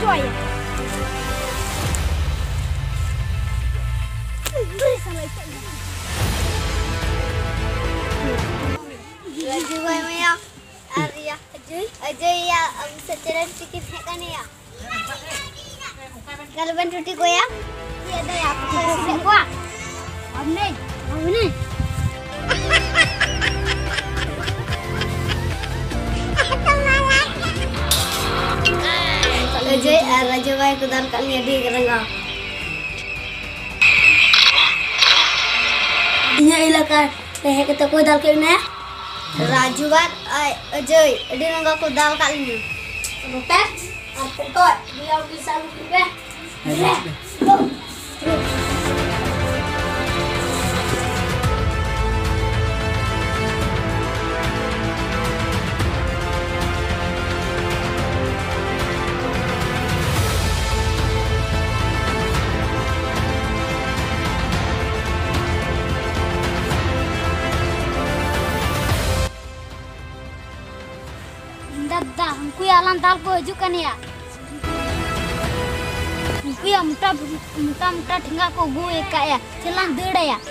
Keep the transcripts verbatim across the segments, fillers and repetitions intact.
ya. Raju boy maya Arya Ajay Ajay ya secara sedikit kan ya. Kalau ban roti ko ya. Iya ada ya aku kasih ko. Amne, amne. Ajay Raju boy kudan kali ya di keranga. Inya ilaka teh kita ko dal ke na. Raju bat Ajay adi nangga ko dal kali ni. Rupat aku to dia bisa lupa be. Go. Dada, हमको ये आलम दाल को हजू kan ya. हमको ये मुटा मुटा मुटा ठेंगा को गु एक ya, चलान दड़ ya.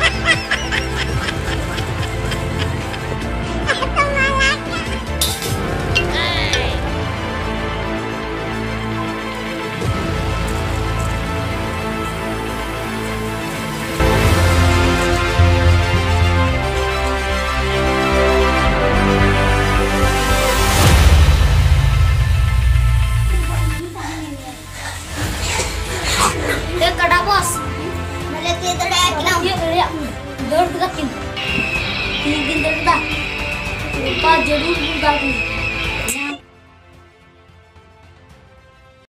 Kada bos, malah tidak ada yang Iya, iya. Dor dekat kin. Tinggi dah. Lupa jadi dal